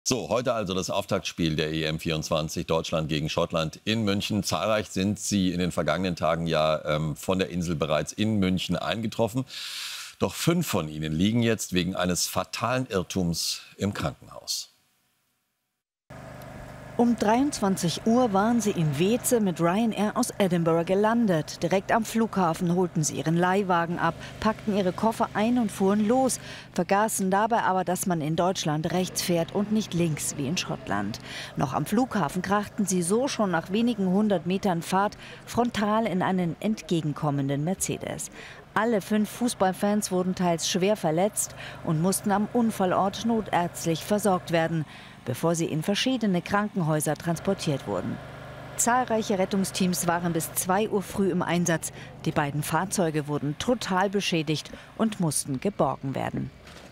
So, heute also das Auftaktspiel der EM24, Deutschland gegen Schottland in München. Zahlreich sind Sie in den vergangenen Tagen von der Insel bereits in München eingetroffen. Doch 5 von ihnen liegen jetzt wegen eines fatalen Irrtums im Krankenhaus. Um 23 Uhr waren sie in Weeze mit Ryanair aus Edinburgh gelandet. Direkt am Flughafen holten sie ihren Leihwagen ab, packten ihre Koffer ein und fuhren los, vergaßen dabei aber, dass man in Deutschland rechts fährt und nicht links wie in Schottland. Noch am Flughafen krachten sie so schon nach wenigen 100 Metern Fahrt frontal in einen entgegenkommenden Mercedes. Alle 5 Fußballfans wurden teils schwer verletzt und mussten am Unfallort notärztlich versorgt werden, bevor sie in verschiedene Krankenhäuser transportiert wurden. Zahlreiche Rettungsteams waren bis 2 Uhr früh im Einsatz. Die beiden Fahrzeuge wurden total beschädigt und mussten geborgen werden.